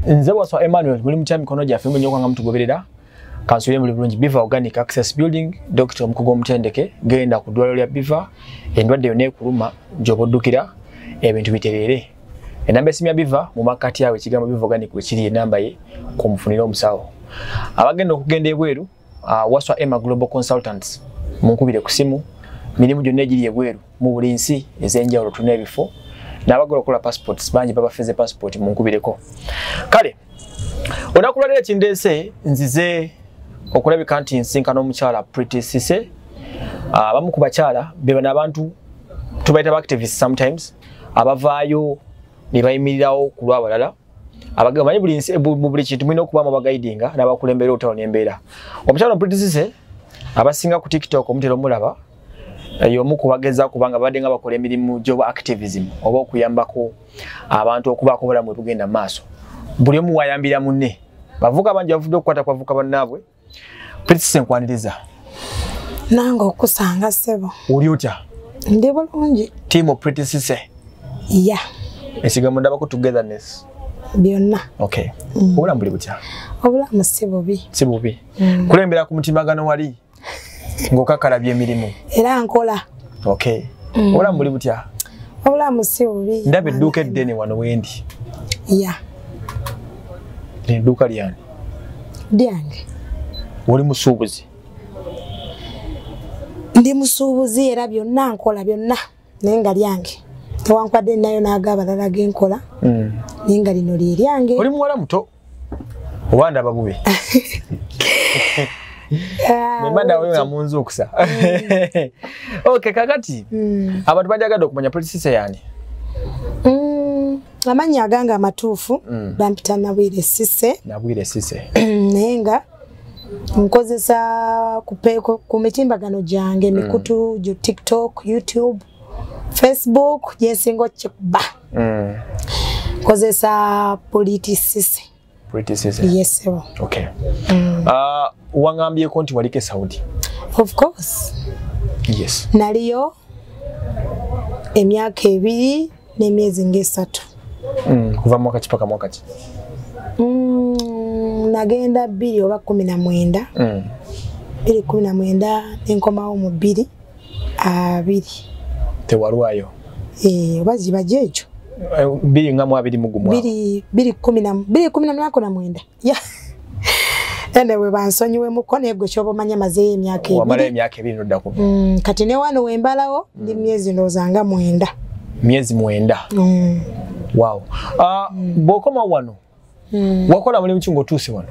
Nze waswa Emmanuel muli mutya mikono gyaffe nnyo kwanga mutugoberera kansule muli bulungi Biva Organic Access Building Dr. Mukugo Mutendeke genda ku ddwaliro lya Biva endwadde yonna ekuluma gy'obuddukira ebintu biterere. Enamba esimu ya Biva mu makati yawe ekigambo Biva Organic wekiri enamba ye kumufunira omusawo. Abagenda okugenda ebweru waswa Emma Global Consultants munkubire ku simu mirimu gyonna egiri ebweru mu buli nsi ez'enjawulo tulina ebifo n'abagala okukola passports bangi babafeze passport munkubireko. Kale onakulabira kindeese nzize okulabika nti nsinkana omukyala Pretty Cissy. Abamu ku bakyala be bano abantu tubayita activists sometimes abavaayo ne bayimirirawo ku lw'abalala abagamba manyi buli kintu mulina okubamu abagaidinga n'abakulembera otalo n'embeera. Omukyala Pretty Cissy abasinga ku TikTok omutera omulaba y'omu kubageza kubanga badde nga bakola emirimu gy'oba activism oba okuyambako abantu okubaako obulamu bwe bugenda mu maaso. Buli omu wayambira munne. Bavuga bangi bavudde okukwata kwavuka bannaabwe. Pretty Cissy nkwaniriza. Nange okusanga ssebo. Oli otya? Ndi bulungi. Team Pretty Cissy. Yeah. Ekigambo ndabako togetherness. Byonna. Okay. Obulamu buli butya? Obulamu si bubi. Si bubi. Kulembera ku mutimbagano wali ng'okakalabya emirimu. Era nkola. Okay. Obulamu buli butya? Obulamu si bubi. Ndaba edduuka eddene wano wendi. Yeah. Edduuka lyani? Lyange. Oli musuubuzi? Ndi musuubuzi era byonna nkola byonna naye nga lyange. Tewankwadde nayo n'aga abalala genkola. Naye nga lino lye lyange. Oli muwala muto? Oba ndaba bubi? Nemanda wewe nga munzuukusa. Okay, kakati abantu bajagadde okumanya Pretty Cissy yani? Amanya aganga amatuufu bampita Nabwire Cissy. Nabwire Cissy. Naye nga nkozesa ku mitimbagano gyange emikutu gyo TikTok, YouTube, Facebook gyensinga okikuba. Nkozesa Pretty Cissy. Pretty Cissy. Yes, sir. Okay. Wangambyeko nti waliko Saudi? Of course. Yes. Naliyo emyaka 2 n'emyezi ng'esatu. Kuva mwaka ki paka mwaka ki? Nagenda 2 oba 19. 2019 nenkomawo mu 2. Tewalwayo? Oba ziba gyekyo. 2 nga mu 2 mugumu. 2019. Yeah. Anyway, bansonyiwe muko nebwe kyobomanya maze emyaka 2. Wamala emyaka 2 noddako. Kati ne wano wembalawo ndi myezi ndozanga 9. Myezi 9. Wow. Bokoma wano. Wakola mulimu ki ng'otuuse wano?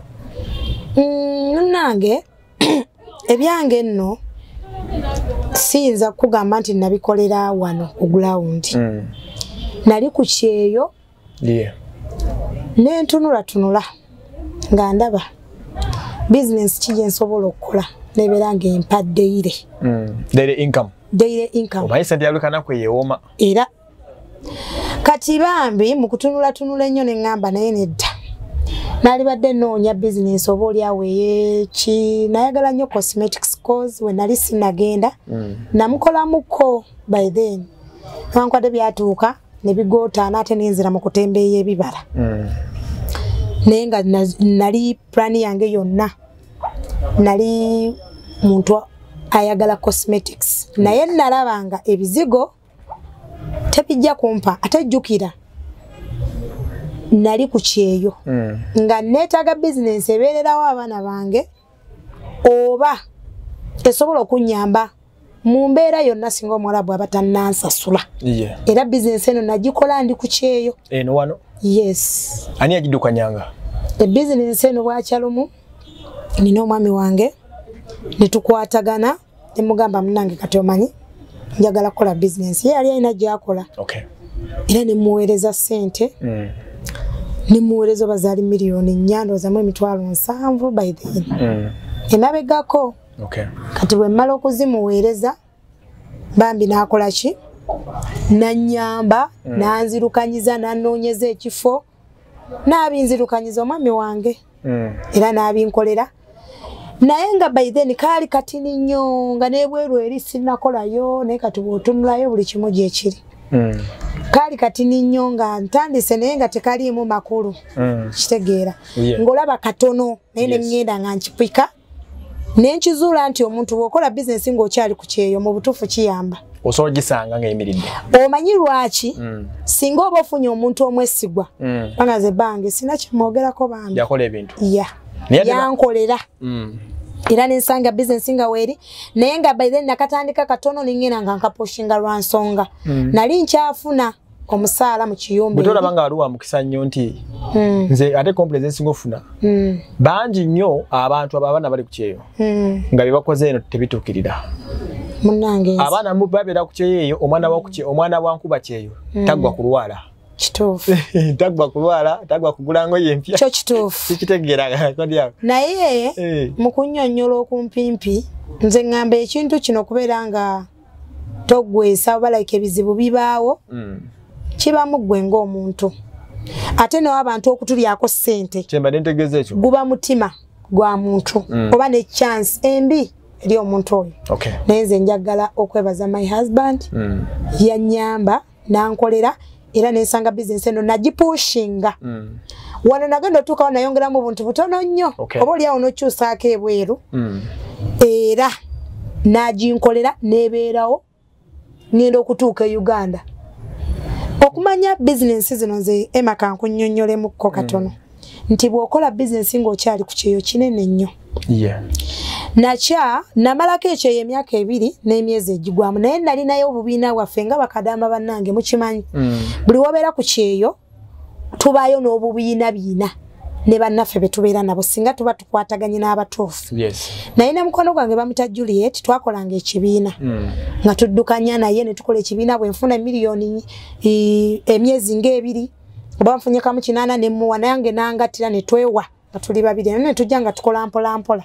Nange ebyange nno siyinza kugamba nti nabikolera wano ku ground. Nali ku kyeyo. Yeah. Nentunula nga ndaba business ki nsobola okukola nebeera ng'empa daily. Daily income. Daily income. Omanyi sente yalukana kwe yeewoma. Era kati bambi mu kutunula ennyo ne ngamba naye nedda. Nali badde noonya business oba oli awe ki nayagala nnyo cosmetics cause we nali sinagenda. Namukolamuko by then. Nankwadde byatuuka ne bigotaana ate nenzira mu kutembeeya ebibala. Naye nga nali plan yange yonna. Nali muntu ayagala cosmetics. Naye nalabanga ebizigo tebijja kumpa ate jjukira. Nali ku kyeyo. Nga neetaaga business ebeererawo abaana bange oba esobola okunyamba mu mbeera yonna singa omuwala bw'aba tannansasula. Era business eno nagikola ndi ku kyeyo. Eno wano? Yes. Ani agiddukanyanga? Business eno bwakyalumu nina omwami wange ne tukwatagana ne mugamba munange kati omanyi njagala kukola business. Ye yali alina gy'akola. Okay. Era ne muweereza ssente. Ne muweereza bazaali miliyoni 4 ndowoozamu emitwalo 7 by then. Emabegako. Okay. Kati bwe mmala okuzimuweereza bambi n'akola ki? Nanyamba, nanzirukanyiza, nanoonyeza ekifo, n'abinzirukanyiza omwami wange. Era n'abinkolera. Naye nga by then kaali katini nnyo nga n'ebweru eri sinnakolayo naye kati bw'otunulayo buli kimu gyekiri. kali kati ninyo nga ntandise naye nga tekaliimu makulu kitegeera ng'olaba katono naye ne ngenda nga nkipika ne nkizuula nti omuntu bw'okola bizinesi ng'okyali ku kyeyo mu butuufu kiyamba osobola gisanga ng'eyimiridde omanyi lwaki singa oba ofunye omuntu omwesigwa bangaze bange sina kimwogerako bambi yakola ebintu yankolera era nensanga bizinesi nga weeri naye nga by then nakatandika katono ningenda nga nkapushinga lwa nsonga nali nkyafuna omusaala mu kiyumba bwetolaba nga waliwo mukisa nnyo nti nze ate complex esinga ofuna bangi nnyo abantu abaana bali ku kyeyo nga bye bakoze eno tebituukirira munange abaana babeera ku kyeyo eyo omwana wa nkuba kyeyo taggwa kulwala kituufu taggwa kulwala taggwa kugula ngoye empya kyo kituufu kitegeera naye mu kunnyonnyola okumpimpi nze ngamba ekintu kino kubeera nga togwesa oba like ebizibu bibaawo kibamu ggwe ng'omuntu ate nawo abantu okutulyako ssente kyembadde ntegeeza ekyo guba mutima gwa muntu oba ne chance embi eri omuntu oyo naye nze njagala okwebaza my husband yannyamba nankolera era nensanga bizinesi eno nagipushinga wano nagenda otuukawo nayongeramu obuntu butono nnyo oba oliawo nokyusaako ebweru era naginkolera nebeerawo ngenda okutuuka e Uganda okumanya bizinesi zino nze Emma kankunnyonnyolemu katono nti bw'okola bizinesi ng'okyali ku kyeyo kinene nnyo namalako ekyeyo emyaka 2 n'emyezi egigwamu naye nalinayo obubiina bwaffe nga Bakadaama bannange mukimanyi buli wobeera ku kyeyo tubaayo n'obubiina biina ne bannaffe betubeera nabo singa tuba tukwataganye n'abatuufu naye ne mukono gwange bamuyita Juliet twakolanga ekibiina nga tuddukanya naye ne tukola ekibiina bwe nfuna miliyoni emyezi ng'ebiri oba nfunye kamu 8 ne muwa nange nangatira ne twewa nga tuli babiri ne tujja nga tukola mpola mpola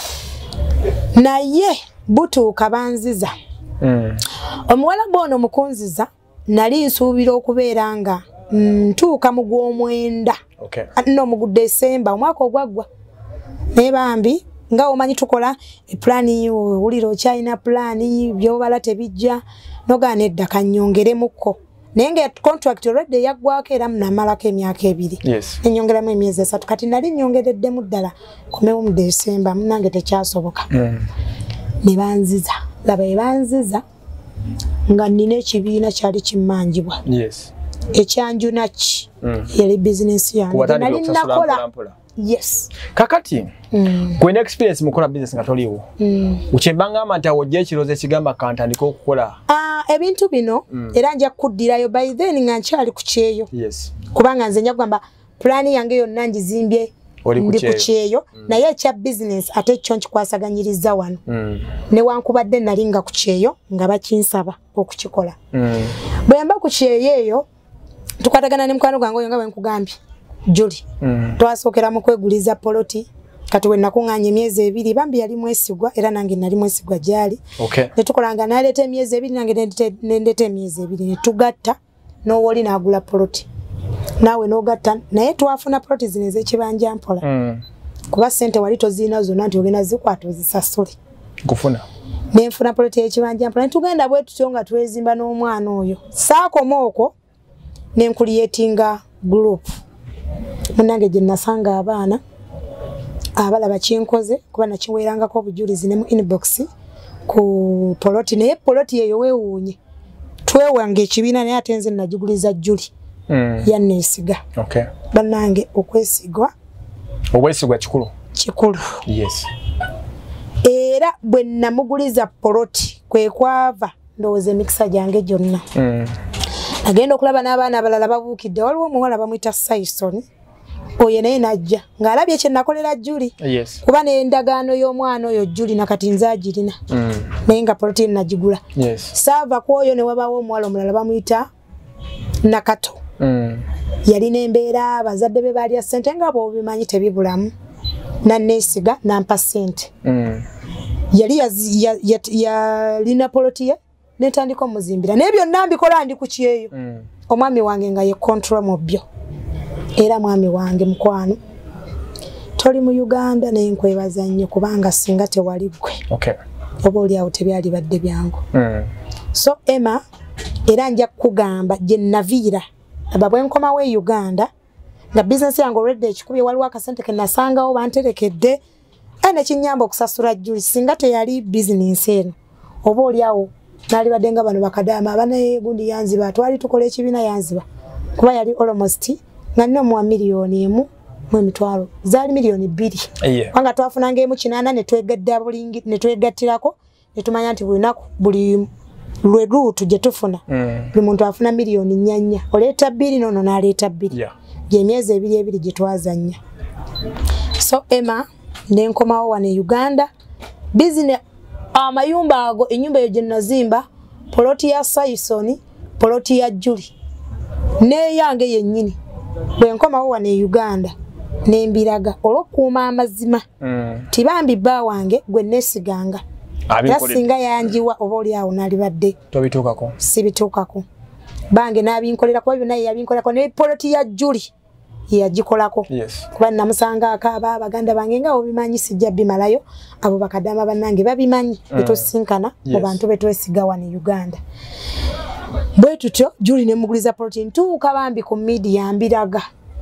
naye butuuka banziza omuwala bwono mukunziza nali nsuubira okubeera nga ntuuka mu gw'omwenda no mu Desemba omwaka ogwaggwa naye bambi nga omanyi tukola eplaani owulira okyalina plaani byobala tebijja nogaana edda kannyongeremukko naye nga contract already yaggwako era namalako emyaka 2 nenyongeramu emyezi 3 kati nali nyongereddemu ddala komewo mu Desemba munange tekyasoboka ne banziza laba ebanziza nga nina ekibiina kyali kimmanjibwa ekyanjuna ki yali bizinesi yange nali nakola kakati kwena experience mukola business nga toliwo ukyembangamba nti awo ekiroozo ekigamba kantandika okukola ebintu bino era nja kuddirayo by then nga nkyali ku kyeyo kubanga nze njagamba pulaani yange yonna ngizimbye ndi ku kyeyo naye ekya business ate kyo nkikwasaganyiriza wano newankubadde nali nga ku kyeyo nga bakinsaba okukikola bwe mba ku kyeyo eyo tukwatagana ne mukwano gwange oyo nga bwe nkugambye Juli twasookera mu kweguliza poloti kati we nakuŋŋaanya emyezi 2 bambi yali mwesigwa era nange nali mwesigwa gyali ne tukolanga naleeta emyezi 2 nange nendeeta emyezi 2 ne tugatta n'owoli n'agula poloti naawe n'ogatta naye twafuna poloti zino ez'ekibanja mpola kuba ssente wali toziina zonna nti ogenda zikwata ozisasule kufuna nenfuna poloti y'ekibanja mpola netugenda bwe tutyo nga twezimba n'omwana oyo saakoma okwo nenkuliyetinga gurupu munange gye nasanga abaana abalaba kinkoze kuba nakiweerangako obujulizi ne mu inbox ku poloti naye poloti eyo weewuunye twewanga ekibiina naye ate nze nagiguliza Juli yanneesiga bannange okwesigwa obwesigwa kikulu era bwe namuguliza poloti kwe kwava ndowooza emikisa gyange gyonna agenda okulaba n'abaana abalala babuukidde waliwo omuwala bamuyita Saison oyo naye najja ng'alabye kye nakolera Juli kuba n'endagaano y'omwana oyo Juli nakati nze agirina naye nga poloti nagigula saava ku oyo ne wabaawo omuwala omulala bamuyita Nakato yalina embeera abazadde be baalya ssente nga bw'obimanyi tebibulamu nanneesiga nampa ssente yali yalina poloti ye netandika omuzimbira naye byonna mbikola ndi ku kyeyo omwami wange nga ye control mu byo era mwami wange mukwano toli mu Uganda naye nkwebaza nnyo kubanga singa tewali ggwe oba oliawo tebyali badde byangu so Emma era nja kugamba je naviira ababwe nkoma we Uganda nga business yango already ekikubye waliwo akasente ke nasangawo banterekedde ene kinyamba okusasula Julie singa teyali business eno oba oliawo nali badenga bano Bakadaama abana gundi yanziba twali tukola ekibina yanziba kuba yali almost nga nno mu milioni emu mu mitwalo zali milioni 2 wanga twafunanga emu 8 ne twegadda bulingi ne twegattirako ne tumanya nti buli lwe route je tufuna buli muntu afuna milioni 4 oleta 2 nono naleta 2 je myezi 2 je twazanya so Emma nenkomawo wane Uganda business amayumba ago enyumba yo je nazimba poloti ya Saisoni poloti ya Julie ne yange yennyini bwe nkomawo wane Uganda nembiraga olokuuma amazima tibambi bba wange gwe nesiganga yasinga yanjiwa oba oli awo nali badde tobituukako sibituukako bange nabinkolera kuba byonna yabinkolako ne poloti ya Julie yagikolako kuba namusanga akaaba Baganda bange nga obimanyi sijja bimalayo abo Bakadaama bannange babimanyi betosinkana mu bantu betwesiga wano Uganda bwe tutyo Julie ne muguliza poloti ntuuka bambi ku media mbiraga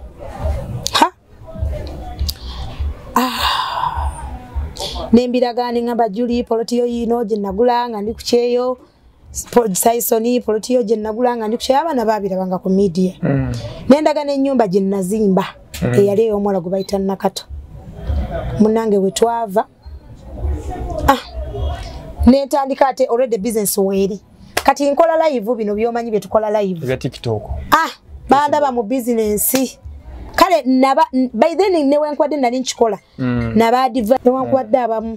nembiraga ngamba Julie poloti yo yino je nagula nga ndi kucheyo Saisoni poloti yo je nagula nga ndi kucheyo abana babirabanga ku media nendaga n'ennyumba je nazimba eyali omwala gubayita Nakato munange wetwava netandika ate already business weri kati nkola live bino byomanyi bye tukola live ya TikTok banda ba mu business kale naba by then ne wenkwadde nali nchikola naba advise wenkwadde abamu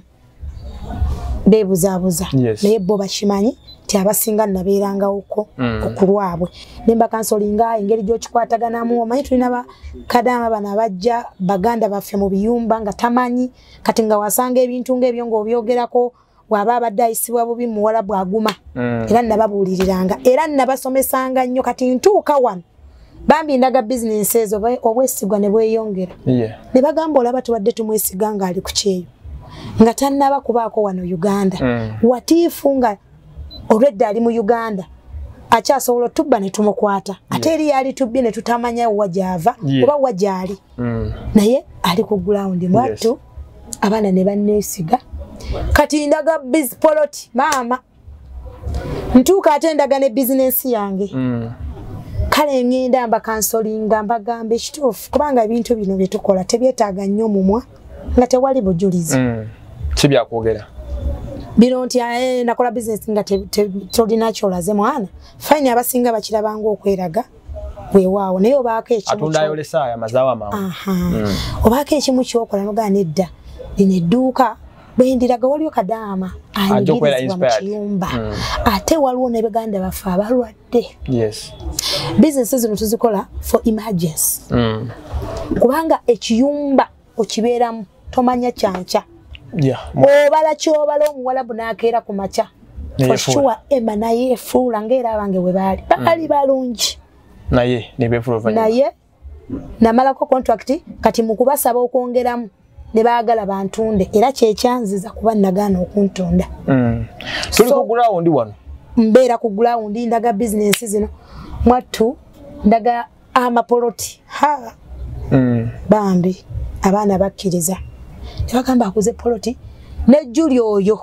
bebuzabuza naye bo bashimanyi ti abasinga nabeeranga uko okulwabwe nemba kansolinga engeri gyo kikwataganamu omanyi tulina Bakadaama bana bajja Baganda baffe mu biyumba nga tamanyi kati nga wasanga ebintu ng'ebyo ng'obyogerako waba abadde ayisibwa bubi muwala bwaguma era nababuuliriranga era nabasomesanga nnyo kati ntuuka wano bambi ndaga business ezo obwesigwa ne bweyongera ne bagamba olaba tubadde tumwesiga nga ali ku kyeyo nga tannaba kubaako wano Uganda watiifu nga already ali mu Uganda akyasobola tubba ne tumukwata ate eri yali tubbye ne tutamanya wajava oba wajali naye ali ku ground mwattu abana ne bannesiga kati ndaga poloti mama ntuuka ate ndaga ne business yange kale ngenda mbakansolinga mbagambe ekituufu kubanga ebintu bino bye tukola tebyetaaga nnyo mumwa nga tewali bujulizi kibyakwogera bino nti nakola business nga tolina kyolaze mwana fine abasinga bakirabanga okweraga weewaawo naye obaako ekimu atunda ayolesa amazaawo amangu obaako ekimu kyokola nogaa nedda lino edduuka bendiraga waliwo Kadaama anyigirizibwa mu kiyumba ate waliwo ne Baganda baffe abalwadde business zino tuzikola for emergency kubanga ekiyumba okibeeramu tomanya kyanca obala kyobala omuwalabu n'akeera ku makya for sure Emma naye efuula ng'era abange we baali balungi naye namalako contract kati mu kubasaba okwongeramu ne baagala bantunde era kyekyanziza kuba nagaana okuntunda tuli ku ground wano mbeera ku ground ndaga business zino mwattu ndaga amapoloti bambi abaana bakkiriza nebagamba akuze poloti ne Julie oyo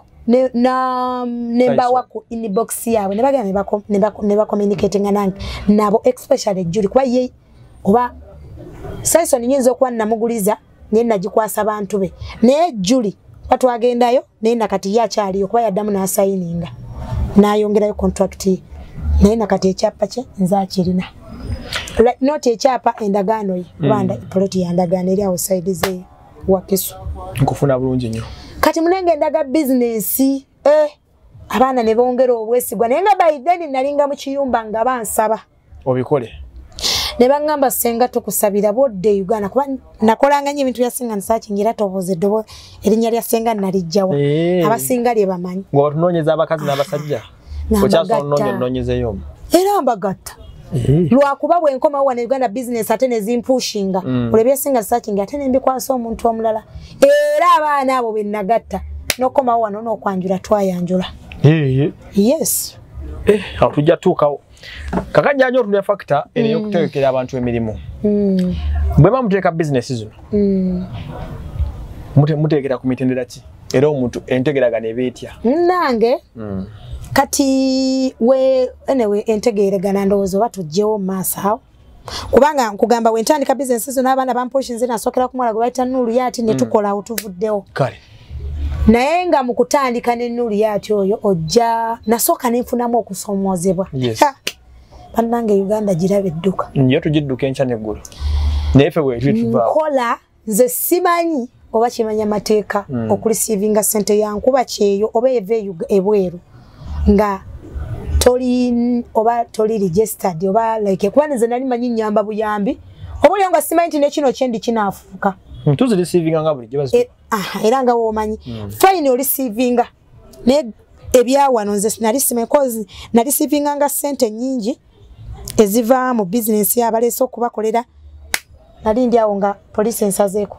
nembawa ku inbox yaabwe nebagamba ne bakommunicatinga nange nabo especially Julie kuba ye oba Saisoni nyinza okuba namuguliza naye nagikwasa abantu be naye Julie batwagendayo naye nakati yakyaliyo kuba yaddamu n'asayininga n'ayongerayo contract naye nakati ekyapa kye nze akirina not ekyapa endagaano ye kubanda poloti yandagaano eri awo side ze Wakiso nkufuna bulungi nnyo kati munenge ndaga business abaana ne bongera obwesigwa naye nga by then nalinga mu kiyumba nga bansaba obikole ne bangamba senga tukusabira bodde Uganda kuba nakolanga nnyo ebintu byasinga nsachingira toboze dobo erinnya lya senga nalijjawa abasinga lye bamanyi ngo tunonyeza abakazi n'abasajja okyasonoonyezeyo era mbagatta lwakuba bwe nkoma wa Uganda business ate ne zimpushinga olebye singa searching ate ne mbikwasa omuntu omulala era abaana abo be nagatta nokoma wa n'okwanjula twayanjula yes atujja tuukawo Kakajja nyo tune factor eri yokutegekera abantu emirimu. Bwema muteeka business zino. Muteekera ku mitendera ki? Era omuntu entegeragana ebeetya. Nange kati we anyway entegeragana ndowooza batujjewo maaso awo. Kubanga nkugamba we ntandika business zino n'abaana bamposhinze nasokera ku mwala gwe bayita Nuru Yati ne tukola awo tuvuddewo. Kale. Naye nga mu kutandika ne Nuru Yati oyo ojja nasooka nenfunamu okusomoozebwa. Yes. Bannange Uganda girabe edduka. Yo tugidduka enkya neggulu. Naye ffe bwe tuva. Nkola nze simanyi oba kimanya mateeka okurisivinga sente yankuba kyeyo oba eve ebweru nga toli registered oba like kuba nze nali manyi nyamba buyambi oba nga simanyi nti nekino kyendi kinaafuuka. Tuzi receiving nga buli gye era nga womanyi fine oli receiving ne ebyawano nze nali simanyi cause nali receiving nga sente nyingi eziva mu business yabaleese okubakolera nali ndi awo nga police ensazeeko.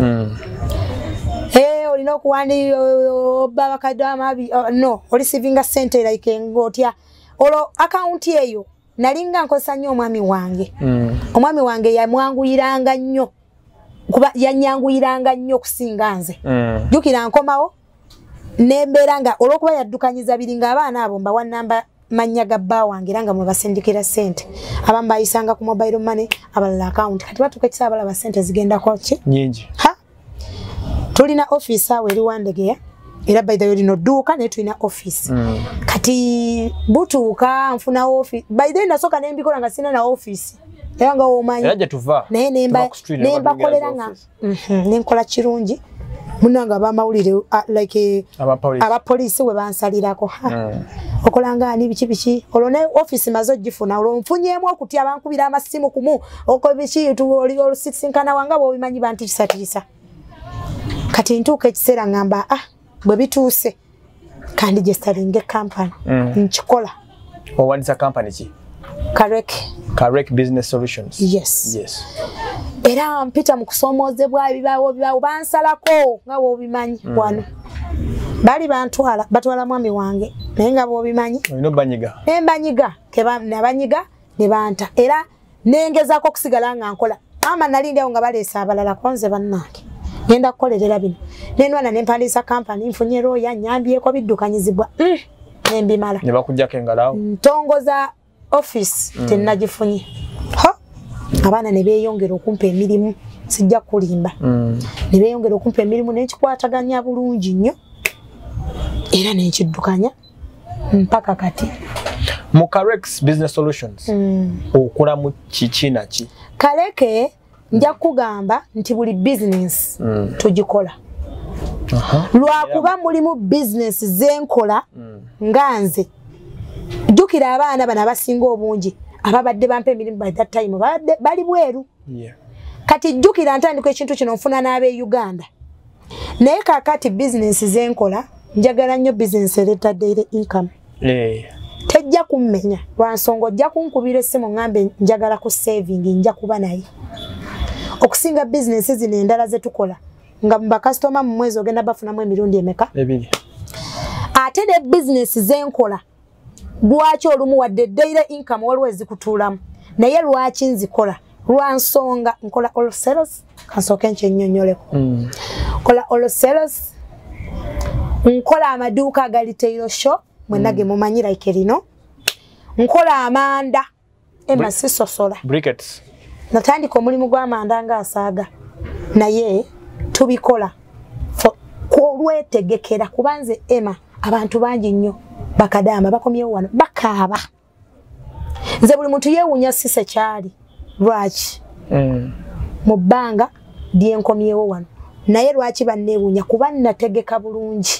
Olina okuwandi Bakadaama no oli receiving sente like ngotya olo account eyo nalinga nkosa nnyo omwami wange. Omwami wange yamwanguyiranga nnyo kuba yanyanguyiranga nnyo kusinga nze. Jukira nkomawo nembeera nga olwokuba yaddukanyiza biringa abaana abo mbawa namba manya ga bba wange era nga mwe basindikira sente abamu bayisanga ku mobile money abalala account kati batuuka ekisa abalaba sente zigendako ki nyingi. Tulina office awo eri Wandegeya era by the way lino dduuka naye tulina office. Kati butuuka nfuna office by the way nasooka nembikola nga sina na office era nga womanyi naye nembakolera nga nenkola kirungi munanga bamawulire like abapoliisi we bansalirako okolanga ani biki olone office mazo gifuna olonfunyemu okutya bankubira amasimu kumu okobiki oli olusinkana wanga bobimanyi bantu kisatiisa. Kati ntuuka ekiseera ngamba bwe bituuse kandi gestaringe company nkikola. Owandiisa company ki? Correct Business Solutions. Yes. Era mpita mu kusomoozebwa ebibaawo bansalako nga bw'obimanyi wano. Bali batwala mwami wange naye nga bw'obimanyi. Olina banyiga. Nembanyiga nabanyiga ne banta era nengezaako okusigala nga nkola. Mama nalindi awo nga baleesa abalala konze bannange. Ngenda kukolerera bino. Nenwana nempandiisa company nfunye roya nyambyeko biddukanyizibwa. Nembimala. Ne bakujjako engalawo. Ntongoza office tennagifunye. Abaana ne beeyongera okumpa emirimu sijja kulimba. Ne beeyongera okumpa emirimu n'ekikwataganya bulungi nnyo era n'ekiddukanya mpaka kati. Mu Correct Business Solutions okola mu kiki naki? Kaleke nja kugamba nti buli business tugikola. Lwakuba mulimu business zenkola nga nze. Jukira abaana bana abasinga obungi ababadde bampa emirimu by that time bali bweru. Kati jukira ntandika ekintu kino nfuna n'abe Uganda. Naye kakati business zenkola njagala nnyo business ereta daily income. Tejja kummenya lwansonga ojja kunkubira essimu ngambe njagala ku saving nja kuba naye. Okusinga business zino endala ze tukola nga mba customer mu mwezi ogenda bafunamu emirundi emeka? 2. Ate ne business zenkola lwaki olumu wadde daily income waliwo ezikutuulamu naye lwaki nzikola lwansonga nkola all sales kansooke nkyennyonnyoleko. Nkola all sales nkola amaduuka agali tailor shop mwenna ge mumanyi like lino. Nkola amanda sisosola briquettes. Natandika omulimu gw'amanda nga asaaga naye tubikola olwetegekera kubanze abantu bangi nnyo Bakadaama bakomyewo wano bakaaba. Nze buli muntu yeewuunya sise kyali lwaki mu bbanga lyenkomyewo wano naye lwaki banneewuunya kuba nategeka bulungi.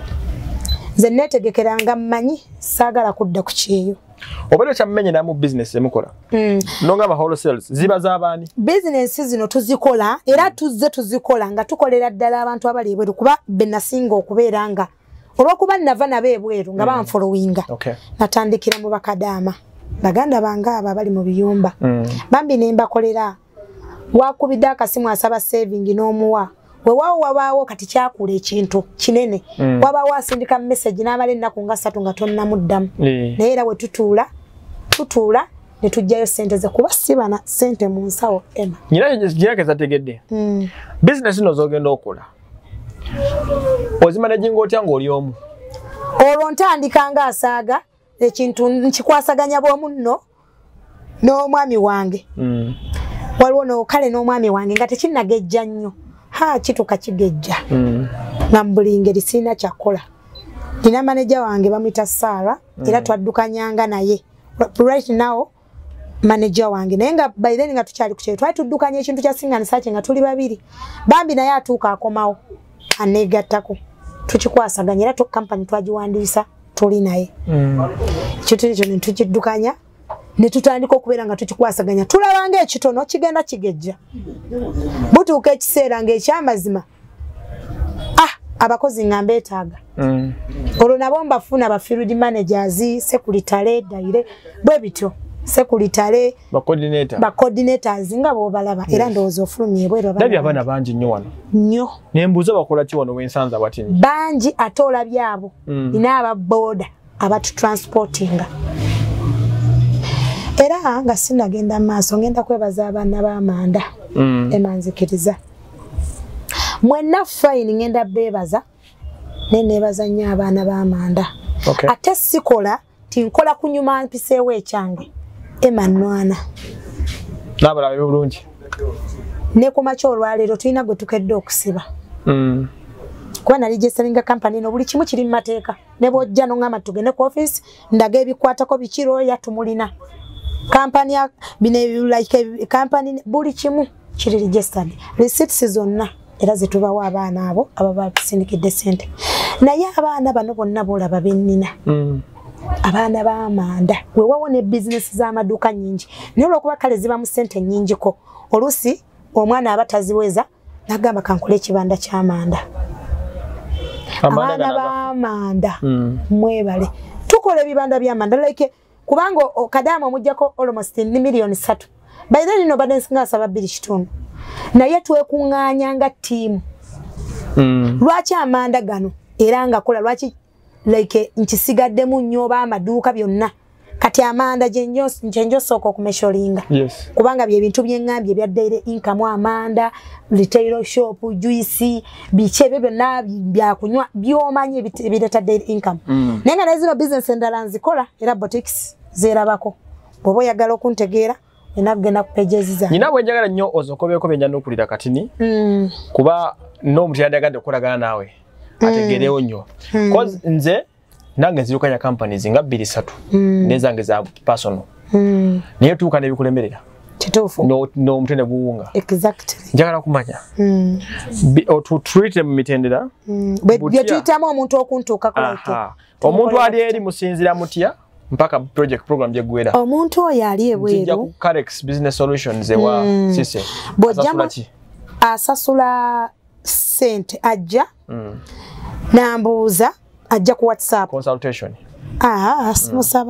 Nze neetegekeranga mmanyi saagala kudda ku kyeyo. Obadde kyammenyera mu business emukola nongamba wholesales ziba z'abaani? Business zino tuzikola era tuzikola nga tukolera ddala abantu abali ebweru kuba benasinga okubeera nga olwokuba nava nabo ebweru nga banfolowinga. Natandikira mu Bakadaama baganda bange abo abali mu biyumba bambi ne mbakolera wakubidde akasimu asaba saving n'omuwa weewaawo wabaawo kati kyakula ekintu kinene wabaawo asindika message n'amala ennaku nga 3 nga tonnamuddamu naye era we tutuula tutuula ne tujjayo ssente ze kuba sibana ssente mu nsawo Emma. Nyina kezategedde. Business ino zogenda okola. Ozimanaging otya ng'oli omu? Olwo ntandika nga asaaga ekintu nkikwasaganya bw'omu nno n'omwami wange. Waliwo no kale n'omwami wange nga tekinnagejja nnyo. Kituka kigejja. Nga buli ngeri sirina kyakola. Nina manager wange bamuyita Sarah era twaddukanyanga naye. Right now manager wange naye nga by then nga tukyali ku kyalo twali tuddukanya ekintu kya singa nisaki nga tuli babiri. Bambi naye atuuka akomawo aneegattako. Tukikwasaganya era company twagiwandiisa tuli naye. Ekintu ekyo ne tukiddukanya ne tutandika okubeera nga tukikwasaganya tulabanga ekitono kigenda kigejja. Butuuka ekiseera ng'ekyamazima abakozi nga mbeetaaga. Olwo nabo mbafuna ba field managers, secretary, dire bwe bityo. Secretary, ba coordinators nga bo balaba era ndowooza ofulumye bwe baba. Ndabye abaana bangi nnyo wano. Nnyo. Ne mbuuza bakola ki wano wensanza watini? Bangi ate olabyabo. Ina aba boda abatu transportinga. Era nga sinagenda maaso ngenda kwebaza abaana b'Amanda. Emanzikiriza. Mwenna fine ngenda bebaza nenebaza nnyo abaana b'Amanda. Ate sikola tinkola kunyuma mpiseewo ekyange Emmanwana. Nabalabe bulungi. Ne ku makya olwaleero tulina gwe tukedde okusiba. Kuba nali registeringa company no buli kimu kiri mu mateeka. Ne bw'ojja n'ongamba tugende ku office ndaga ebikwatako bikiro yatumulina. Company like company buli kimu kiri registered. Receipts zonna era zetubawa abaana abo ababa sindikidde ssente. Naye abaana bano bonna bolaba bennina. Abaana b'Amanda we wawone business z'amaduuka nnyingi naye olwokuba kale ziba mu ssente nnyingiko oluusi omwana aba taziweza n'agamba kankole ekibanda ky'Amanda. Abaana b'Amanda mwebale tukola ebibanda by'Amanda like kubanga Bakadaama omujjako almost ni million 3 by then no badde nga asaba 2.5 naye twekuŋŋaanya nga ttiimu. Lwaki Amanda gano era nga kola lwaki like nkisigaddemu nnyo oba amaduuka byonna kati Amanda gye sooka okumesholinga. Kubanga bye bintu by'eŋŋambye ebya daily income Amanda, retail shop, juice, biki ebyo byonna byakunywa by'omanyi ebireeta daily income. Naye nga naye zino business endala nzikola era boutiques zeerabako. Bw'oba oyagala okuntegeera olina kugenda ku pages zange. Nina bwenjagala nnyo ozokobeeko bye njja n'okulira katini kuba n'omuntu yagadde okukolagana naawe ategeerewo nnyo. Cause nze nange nzirukanya companies nga 2-3 nezange za personal. Naye tuuka n'ebikulemerera. Kituufu. N'omutende guwunga. Exactly. Njagala kumanya. Tutuyite mu mitendera. Bye tuyitamu omuntu okuntuukako like. Omuntu ali eri musinzira mutya mpaka project program gye gwera. Omuntu oyo ali ebweru. Njja ku Carex Business Solutions ewa Cissy. Asasula sente ajja. Nambuuza ajja ku WhatsApp. Consultation. Simusaba.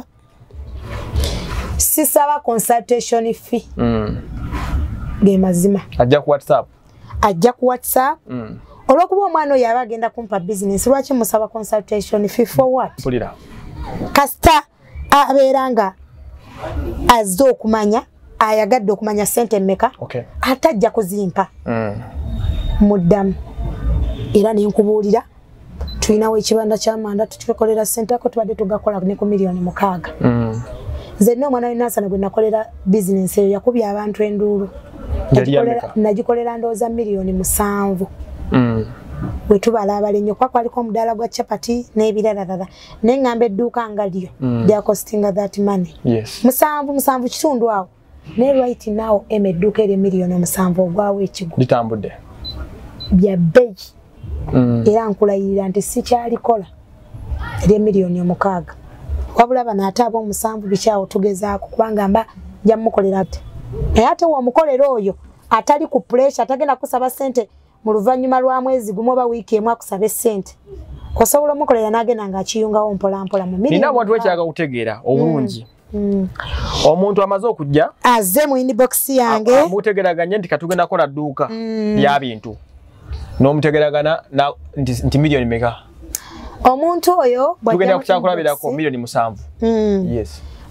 Sisaba consultation fee. Ge mazima. Ajja ku WhatsApp. Ajja ku WhatsApp. Olwokuba omwana oyo aba agenda kumpa business lwaki musaba consultation fee for what? Pulira. Kasita abeera nga azze okumanya ayagadde okumanya sente mmeka atajja kuzimpa. Muddamu era nenkubuulira tulinawo ekibanda ky'Amanda tukikolera ssente ako tubadde tugakola ne ku million 6. Nze n'omwana w'Nansana gwe nakolera business eyo yakubya abantu enduulu. Nagikolera ndowooza million 7. We tubala abalenyo kwa kwaliko omudaala gwa chapati n'ebirala n'engamba edduuka nga lyo lya costinga that money. Musanvu kitundu awo ne right now edduuka eryo million 7 ogwawo ekigo litambudde bya bei. Era nkulayirira nti sikyalikola eri million 6 wabula bano ate abo 7 bikyawo tugezaako kubanga mba nja mukolera ate ate w'omukolera oyo atali ku pressure atagenda kusaba sente mu luvannyuma lwa mwezi gumu oba wiiki emu akusaba essente osobola omukolera n'agenda ng'akiyungawo mpola mpola mu million. Nina abantu ekyaga kutegeera obulungi. Omuntu amaze okujja azze mu inbox yange amutegeraganye nti katugenda kola dduuka lya bintu n'omutegeragana nti million meka. Omuntu oyo tugenda kukyakulabirako million 7.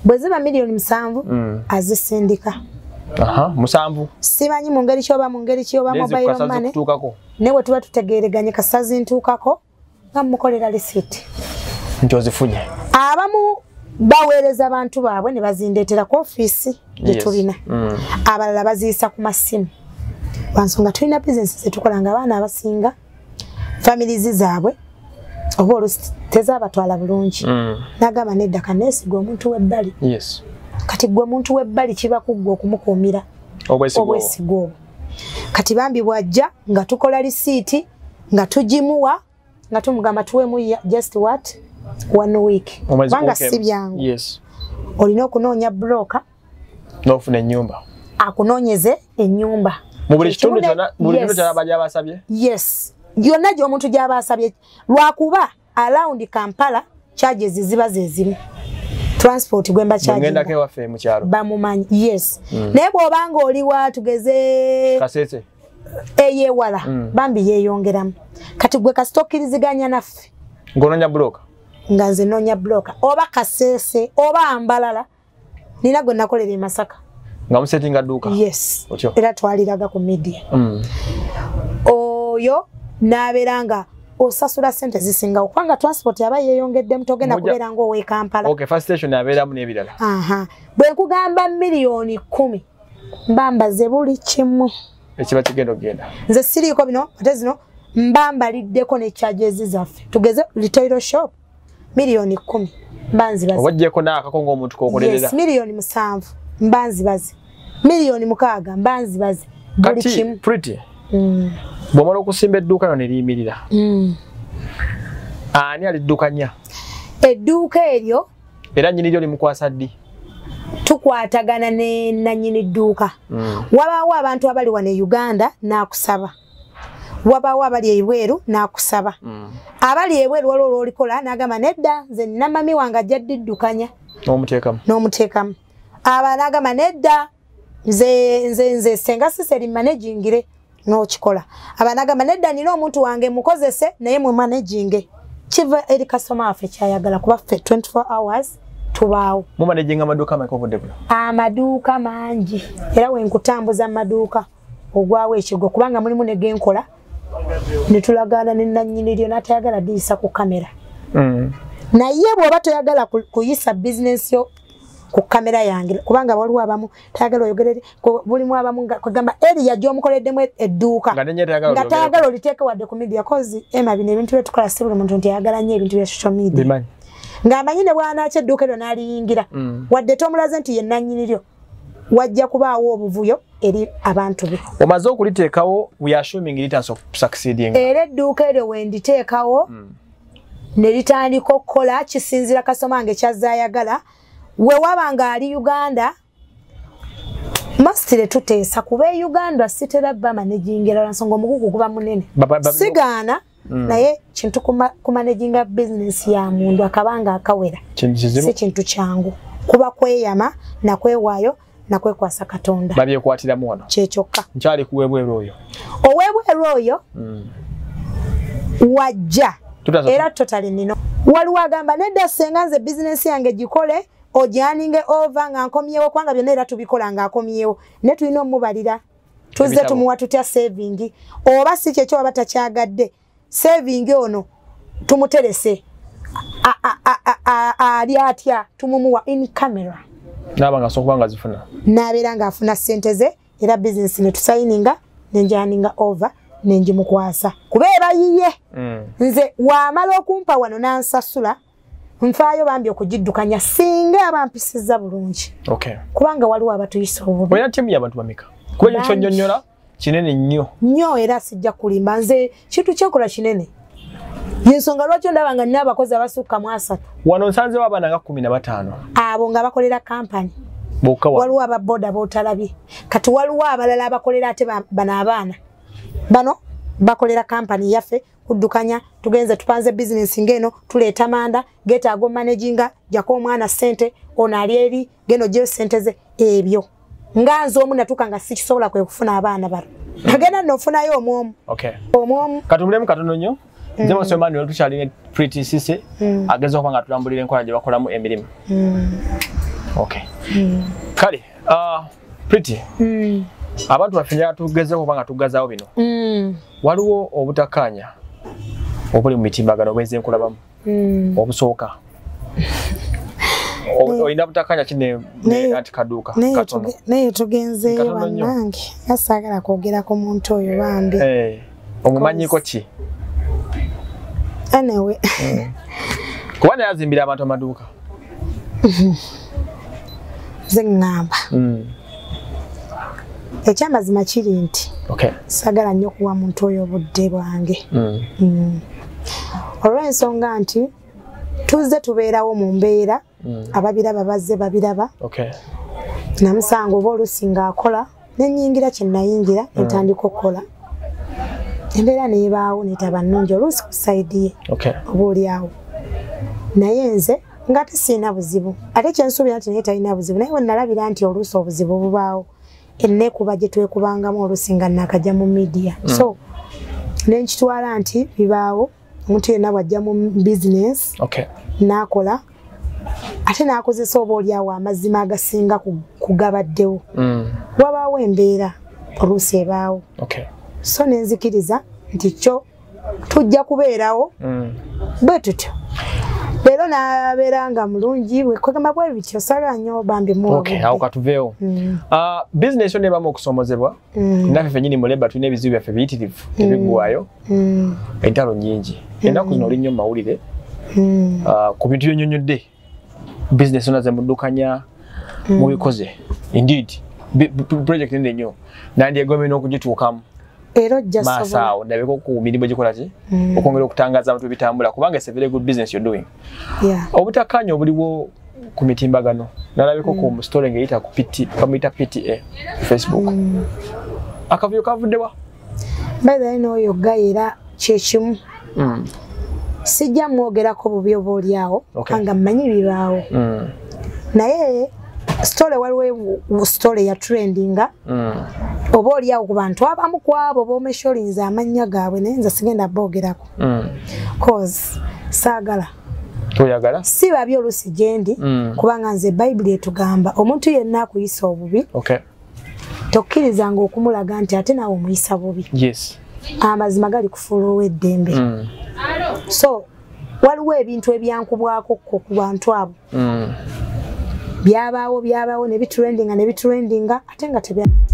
bweziba milioni 7 azisindika. Aha, 7. Simanyi mu ngeri kyoba mobile money. Newe tuba tutegereganye kasazi ntuukako nga mukolera receipt. Njozifunye. Abamu baweereza abantu baabwe ne bazindeetera ku office gye tulina. Abalala baziisa ku masimu. Bansonga tulina business zetukola nga abaana abasinga families zaabwe oba olusi tezabatwala bulungi. Nagamba nedda kaneesiga omuntu w'ebbali. Yes. Kati gwe muntu w'ebbali kiba kuggwa okumukuumira obwesigo. Kati bambi bwajja nga tukola receipt nga tugimuwa nga tumugamba tuwemu just what 1 week. Banga si byangu. Yes. Olina okunoonya broker n'ofuna ennyumba. Akunoonyeze ennyumba. Mu buli kitundu kyonna bajja basabye? Yes. Yonna gy'omuntu gy'aba asabye. Lwakuba around Kampala charges ziba zezimu. Transport gwemba charge. Ngenda ke waffe mu kyalo. Bamumanyi. Yes. Naye bw'obanga oli wa tugeze Kasese. Eyewala. Bambi yeeyongeramu. Kati gwe kasitokiriziganya naffe. Ng'onoonya broker? Nga nze noonya broker. Oba Kasese, oba Mbalala. Nina gwe nakolera e Masaka. Nga musetinga dduuka? Yes. Era twaliraga ku media. Oyo n'abeeranga osasula sente zisinga okubanga transport yaba yeeyongedde mutogenda kubeera ng'owe Kampala. Okay, first station yabeeramu n'ebirala. Bwe nkugamba milioni 10 mbambaze buli kimu. Ekiba kigenda okugenda. Nze siriiko bino ate zino mbambaliddeko ne charges zaffe. Tugeze retail shop milioni 10 mbanzibaze. Obajjeko n'akako ng'omuntu k'okolerera. Yes, milioni 7 mbanzibaze. Milioni 6 mbanzibaze. Buli kimu. Kati Pretty. Bw'omala okusimba edduuka lyo ne liyimirira. Ani aliddukanya? Edduuka eryo. Era nnyini lyo limukwasa ddi? Tukwatagana ne nannyini dduuka. Wabaawo abantu abali wano e Uganda n'akusaba. Wabaawo abali ebweru n'akusaba. Abali ebweru waliwo olwolikola n'agamba nedda nze nina mami wange ajja ddiddukanya. N'omuteekamu. Aba n'agamba nedda nze senga siseri managingire. N'okikola. Abanagamba nedda nina omuntu wange mukozese naye mu managing. Kiva eri customer affe kyayagala kuba ffe 24 hours tubaawo. Mu managing amaduuka makovodde bula? Amaduuka mangi. Era we nkutambuza amaduuka ogwawo ekigo kubanga mulimu ne genkola ne tulagaana ne nannyini lyo n'atayagala diyisa ku kamera. Naye bw'oba toyagala kuyisa business yo ku kamera yange kubanga waliwo abamu tayagala oyogerere bulimu abamu kugamba area gy'omukoleddemu edduuka nga tayagala oliteeke wadde ku media cause ema bino ebintu byetukola si buli muntu nti ayagala nnyo ebintu bya social media ng'amanyi ne bw'anaakyo edduuka eryo n'aliyingira wadde tomulaze nti ye nannyini lyo wajja kubaawo obuvuyo eri abantu be. Omaze okuliteekawo we are assuming it has succeeding. Era edduuka eryo we nditeekawo ne litandika okukola kisinzira kasoma wange kyazzaayagala. We wabanga ali Uganda mastire tuteesa kuba Uganda sitera ba managingera nsonga omugugu kuba munene sigaana naye kintu ku managing business ya mundu akabanga akawera si kintu kyangu kuba kweyama na kwewaayo na kwekwasa Katonda babyekwatiramu wano kyekyoka nkyali kuwebweru oyo owebweru oyo wajja era totally nino waliwo agamba nedda senga nze business yange gikole ojaninge over nga nkomyewo kwanga byonna era tubikola nga akomyewo ne tulina omubalira tuzze tumuwa tutya saving oba si kyekyo waba takyagadde saving ono tumuterese ali atya tumumuwa in camera nabanga sokubanga zifuna nabeera nga afuna ssente ze era business ne tusayininga nenjaninga over nenjimukwasa kubeera yiye nze wamala okumpa wano nansasula nfaayo bambi okugiddukanya singa abampisiza bulungi. Kubanga waliwo abatuyisa obubi. Olina ttiimu y'abantu bameka? Kuba ekyo nnyonnyola kinene nnyo. Nnyo era sijja kulimba nze kintu kyenkola kinene. Yensonga lwaki ndaba nga nina abakozi abasukka mu 3. Wano nsanzewo abaana nga 15. Abo nga bakolera kampani. Waliwo ababoda bootalabye. Kati waliwo abalala abakolera ate bano abaana. Bano bakolera kampani yaffe kuddukanya tugenze tupanze business ngeno tuleeta manda getaago managinga jako omwana sente ono ali eri geno gye sente ze ebyo nganzo omu natuka nga sikisobola kwe kufuna abaana balo agenda nofunayo omwomu omwomu katulemu katono nnyo nze musomani wali tukyalina Pretty Cissy ageza okuba nga tulambulira enkola gye bakolamu emirimu Okay. Kale, Pretty. Abantu bafinya tugeze kubanga tugazaawo bino. Waliwo obutakanya obuli mu mitimbagano bwenze nkulabamu. Obusooka. Oyina butakanya kine ati kaduka katono. Naye tugenze bannange. Asagala kwogera ku muntu oyo bambi. Omumanyiko ki? Anyway. Kuba naye azimbira abantu amaduuka. Zengamba. Ekyamazima kiri nti sagala nnyo kuwa muntu oyo obudde bwange. Olw'ensonga nti tuzze tubeerawo mu mbeera ababiraba bazze babiraba. Namusanga oba oluusi ng'akola nenyingira kye nayingira netandika okukola. Embeera neebaawo netaba nnungi oluusi ku sayidi ye oba oliawo. Naye nze nga tesiina buzibu ate kyensuubira nti naye talina buzibu naye wenalabira nti oluusi obuzibu bubaawo enneekuba gye twekubangamu oluusi nga nakajja mu media. So nenkitwala nti bibaawo omuntu yenna bwajja mu bizinesi n'akola ate n'akozesa oba oliawo amazima agasinga kugabaddewo. Wabaawo embeera oluusi ebaawo. So nenzikiriza nti kyo tujja kubeerawo bwe tutyo. Leero nabeera nga mulungi bwekugamba bwe bityo sagala nnyo bambi mu. Awo katuveewo. Business yo nebamu okusomozebwa. Naffe ffennyini mu Labour tulina ebizibu byaffe biyitirivu tebiggwaayo. Entalo nnyingi. Ennaku zino oli nnyo mu mawulire. Ku bintu byonyonyodde. Business yonna ze muddukanya mubikoze. Indeed. Project nene nnyo. Nandyegombe n'okugituukamu. Ero just Masao ndabeko ku mirimu gikola ki okwongera okutangaza abantu bitambula kubanga it's a very good business you're doing. Obutakanya obuliwo ku mitimbagano nalabeko ku story ngeyita ku PTA Facebook. Akavuyo kavuddewa bada ino oyo gayira kyekimu. Sijja mwogerako bubi oba oliawo kanga mmanyi bibaawo. Naye story waliwo story ya trendinga. Oba oliawo ku bantu abamu kwabo bomesholinza amannya gaabwe naye nze sigenda boogerako. Cause saagala. Toyagala? Si babi oluusi gyendi kubanga nze Bayibuli etugamba omuntu yenna akuyisa obubi tokkirizanga okumulaga nti ate naawe omuyisa bubi. Amazima gali kufuula ow'eddembe. So waliwo ebintu ebyankubwako ku bantu abo. Byabaawo ne bitrendinga ate nga tebya